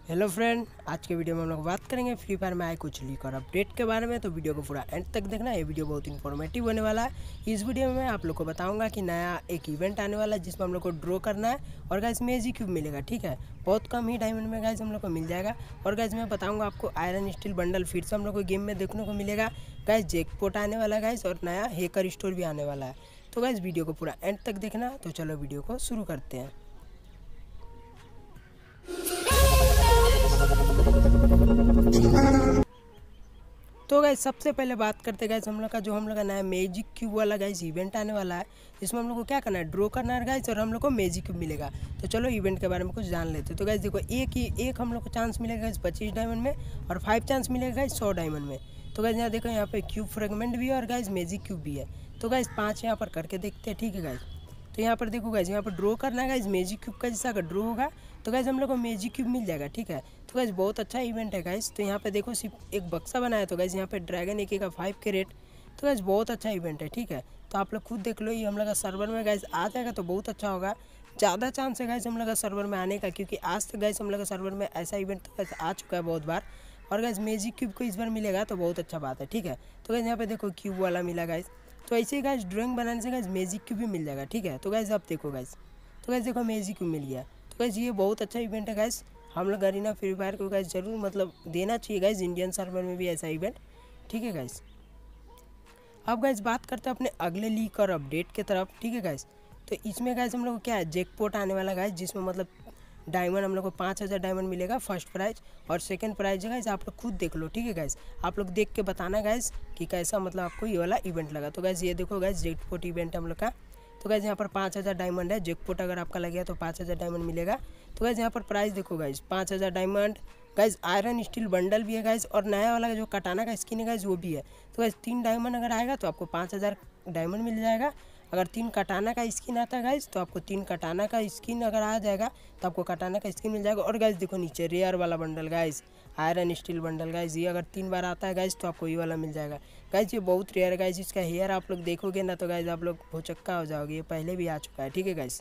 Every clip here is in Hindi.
हेलो फ्रेंड, आज के वीडियो में हम लोग बात करेंगे फ्री फायर में आए कुछ लीक और अपडेट के बारे में। तो वीडियो को पूरा एंड तक देखना। ये वीडियो बहुत इंफॉर्मेटिव होने वाला है। इस वीडियो में मैं आप लोग को बताऊंगा कि नया एक इवेंट आने वाला है जिसमें हम लोग को ड्रॉ करना है और गाइस मैजिक क्यूब मिलेगा। ठीक है, बहुत कम ही डायमंड में गाइस हम लोग को मिल जाएगा। और गाइस मैं बताऊँगा आपको आयरन स्टील बंडल फिर से हम लोग को गेम में देखने को मिलेगा। गाइस जैकपॉट आने वाला है गाइस और नया हैकर स्टोर भी आने वाला है। तो गाइस वीडियो को पूरा एंड तक देखना। तो चलो वीडियो को शुरू करते हैं। तो गाइस सबसे पहले बात करते गाइस हम लोग का नया मैजिक क्यूब वाला गाइस इवेंट आने वाला है। इसमें हम लोग को क्या करना है, ड्रॉ करना है गाइस और हम लोग को मैजिक क्यूब मिलेगा। तो चलो इवेंट के बारे में कुछ जान लेते हैं। तो गाइस देखो एक हम लोग को चांस मिलेगा गाइस 25 डायमंड में और 5 चांस मिलेगा गाइस 100 डायमंड में। तो गाइस यहाँ देखो, यहाँ पे क्यूब फ्रेगमेंट भी है और गाइस मैजिक क्यूब भी है। तो गाइस 5 यहाँ पर करके देखते हैं। ठीक है गाइस, तो यहाँ पर देखो गाइस, यहाँ पर ड्रॉ करना है गाइस मैजिक क्यूब का। जैसा अगर ड्रॉ होगा तो गाइस हम लोग को मैजिक क्यूब मिल जाएगा। ठीक है, तो गाइस बहुत अच्छा इवेंट है गाइस। तो यहाँ पे देखो सिर्फ एक बक्सा बनाया। तो गाइस यहाँ पे ड्रैगन एक का 5 कैरेट। तो गाइस बहुत अच्छा इवेंट है। ठीक है, तो आप लोग खुद देख लो। ये हम लोग का सर्वर में गाइस आ जाएगा तो बहुत अच्छा होगा। ज़्यादा चांस है गाइस हम लोग का सर्वर में आने का, क्योंकि आज तक गाइस हम लोग का सर्वर में ऐसा इवेंट तो गाइस आ चुका है बहुत बार। और गाइस मैजिक क्यूब को इस बार मिलेगा तो बहुत अच्छा बात है। ठीक है, तो गाइस यहाँ पे देखो क्यूब वाला मिला गाइस। तो ऐसे ही गाइस ड्राइंग बनाने से गाइस मैजिक क्यूब भी मिल जाएगा। ठीक है, तो गाइस अब देखो गाइस, तो गाइस देखो मैजिक क्यूब मिल गया। तो गाइस ये बहुत अच्छा इवेंट है गाइस। हम लोग गरीना फ्री फायर को गाइस जरूर मतलब देना चाहिए गाइस, इंडियन सर्वर में भी ऐसा इवेंट। ठीक है गाइस, अब गाइस बात करते हैं अपने अगले लीक और अपडेट के तरफ। ठीक है गाइस, तो इसमें गाइस हम लोग को क्या है, जैकपॉट आने वाला गाइस, जिसमें मतलब डायमंड हम लोग को 5000 डायमंड मिलेगा फर्स्ट प्राइज और सेकंड प्राइज है गाइस आप लोग खुद देख लो। ठीक है गाइस, आप लोग देख के बताना गाइस कि कैसा मतलब आपको ये वाला इवेंट लगा। तो गाइस ये देखो गाइस जैकपॉट इवेंट हम लोग का। तो गाइस यहाँ पर 5000 डायमंड है। जैकपॉट अगर आपका लग गया तो 5000 डायमंड मिलेगा। तो गाइस यहाँ पर प्राइस देखो guys 5000 diamond. Guys iron steel bundle भी है गाइस और नया वाला जो कटाना का स्किन है गाइस वो भी है। तो गाइस 3 डायमंड अगर आएगा तो आपको 5000 डायमंड मिल जाएगा। अगर 3 कटाना का स्किन आता है गाइस तो आपको 3 कटाना का स्किन अगर आ जाएगा तो आपको कटाना का स्किन मिल जाएगा। और गाइस देखो नीचे रेयर वाला bundle guys, iron steel bundle guys, ये अगर 3 बार आता है गाइस तो आपको ये वाला मिल जाएगा। गाइस ये बहुत रेयर है गाइस। इसका हेयर आप लोग देखोगे ना तो गाइस आप लोग भौचक्का हो जाओगे, ये पहले भी आ चुका है। ठीक है गाइस,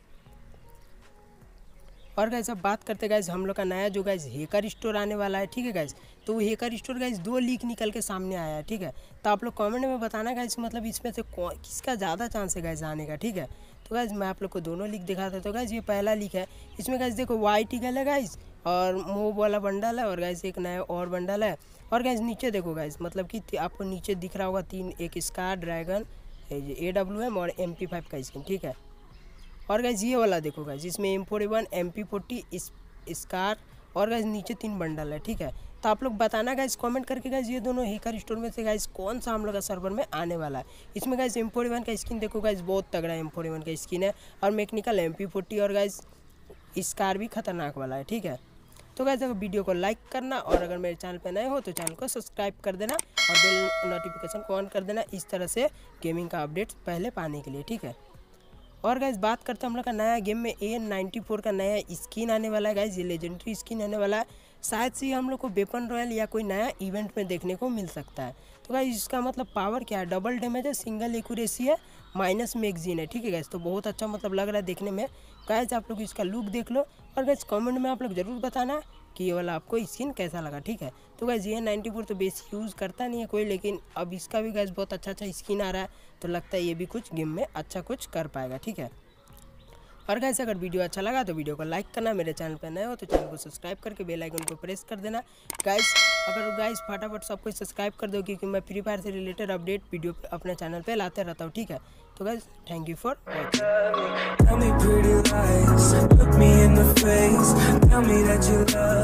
और गाइस अब बात करते गाइस हम लोग का नया जो गाइस हैकर स्टोर आने वाला है। ठीक है गाइस, तो वो हैकर स्टोर गाइस 2 लीक निकल के सामने आया है। ठीक है, तो आप लोग कमेंट में बताना गाइस मतलब इसमें से किसका ज़्यादा चांस है गाइस आने का। ठीक है, तो गाइस मैं आप लोग को दोनों लीक दिखा देता हूँ। गाइस ये पहला लीक है। इसमें गाइस देखो वाइट ईगल है गाइस और मोब वाला बंडल है और गाइस एक नया और बंडल है। और गाइस नीचे देखो गाइस मतलब कि आपको नीचे दिख रहा होगा 3, एक स्कार, ड्रैगन, AWM और MP5 का स्किन। ठीक है, और गाइस ये वाला देखो गाइस, इसमें M41, MP40 स्कार और गाइस नीचे 3 बंडल है। ठीक है, तो आप लोग बताना गाइस कमेंट करके गाइस ये दोनों हैकर स्टोर में से गाइस कौन सा हम लोग का सर्वर में आने वाला है। इसमें गाइस M41 का स्किन देखो गाइस बहुत तगड़ा M41 का स्किन है और मैकेनिकल MP40 और गाइस स्कार भी खतरनाक वाला है। ठीक है, तो गाइस अगर वीडियो को लाइक करना और अगर मेरे चैनल पे नए हो तो चैनल को सब्सक्राइब कर देना और बेल नोटिफिकेशन को ऑन कर देना, इस तरह से गेमिंग का अपडेट पहले पाने के लिए। ठीक है, और गाइस बात करते हैं हम लोग का नया गेम में AN94 का नया स्किन आने वाला है गाइस। ये लेजेंडरी स्किन आने वाला है। शायद से हम लोग को वेपन रॉयल या कोई नया इवेंट में देखने को मिल सकता है। तो गाइस इसका मतलब पावर क्या है, डबल डैमेज है, सिंगल एक्यूरेसी है, माइनस मैगजीन है। ठीक है गाइस, तो बहुत अच्छा मतलब लग रहा है देखने में। गाइस आप लोग इसका लुक देख लो और गाइस कमेंट में आप लोग ज़रूर बताना कि ये वाला आपको स्किन कैसा लगा। ठीक है, तो गाइस AN94 तो बेसिक यूज़ करता नहीं है कोई, लेकिन अब इसका भी गाइस बहुत अच्छा स्किन आ रहा है तो लगता है ये भी कुछ गेम में अच्छा कुछ कर पाएगा। ठीक है, और गाइस अगर वीडियो अच्छा लगा तो वीडियो को लाइक करना, मेरे चैनल पर नए हो तो चैनल को सब्सक्राइब करके बेल आइकन को प्रेस कर देना। गाइस अगर गाइस फटाफट सब कुछ सब्सक्राइब कर दो, क्योंकि मैं फ्री फायर से रिलेटेड अपडेट वीडियो अपने चैनल पे लाते रहता हूँ। ठीक है, तो guys thank you for watching.